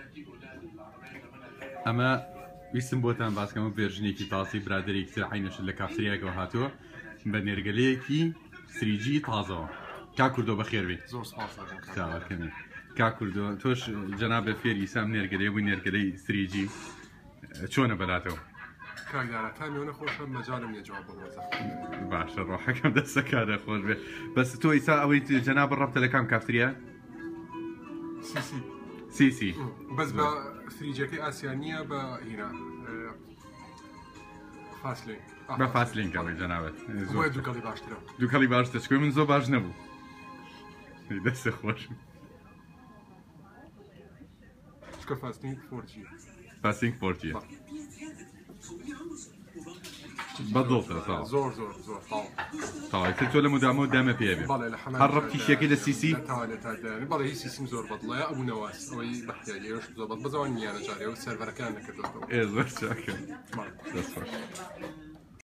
ئەمە ویستم بۆتان باسکەمە ڤێرژنێکی تازی برادێکی تر عینەشت لە کافتریاکەوە هاتووە بە نێرگەلەیەکی 3G تازەوە. کا کوردۆ بەخێربێ زۆر سپاس چاوەکەمی کا کوردۆ تۆش جەنابە فێری ئیسام نێرگەلەی بووی نێرگەلەی 3G چۆنە بەلاتەوە؟ کاریانەکانی منە خۆشە مەجالم نیە جواب بڵێزە. باشە ڕۆحەکەم دەستەکارە خۆش بێ بەس تۆ ئیسا ئەوەی جەنابە ڕەبتە لە کام کافتریا؟ سیسی بەس بە فریجەکەی ئاسیانیە بە هینا فاسلێن بە فاسلینکەوەی جەنابەت دووکەڵی باشترە دووکەڵی باشتە چکۆی من زۆر باش نەبوو دەستە خۆشم چکە فاسلینگ 4G فاسلینگ 4G بەدڵتە زۆر زۆر زۆر تاڵی تۆ لە مدامۆ دەمە پێ بێ هەر ڕەبتی شێکی لە سیسی بەڵێ هیچ سیسیم زۆر بەدڵەیە ئەبوو نەواز ئەوەی بەحتیاجیش زۆر بەد بەزەوان میانە جارێ و سەرڤەرەکان نەکردەوە زۆر چاکە دەست خۆش